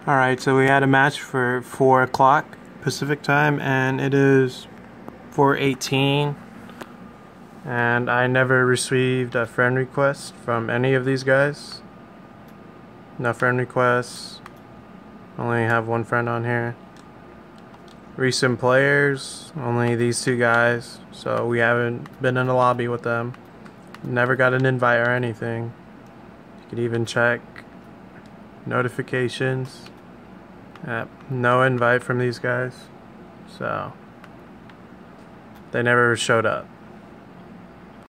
Alright, so we had a match for 4 o'clock Pacific time, and it is 4:18, and I never received a friend request from any of these guys. No friend requests. Only have one friend on here. Recent players, only these two guys, so we haven't been in the lobby with them. Never got an invite or anything. You could even check notifications. No invite from these guys, so they never showed up.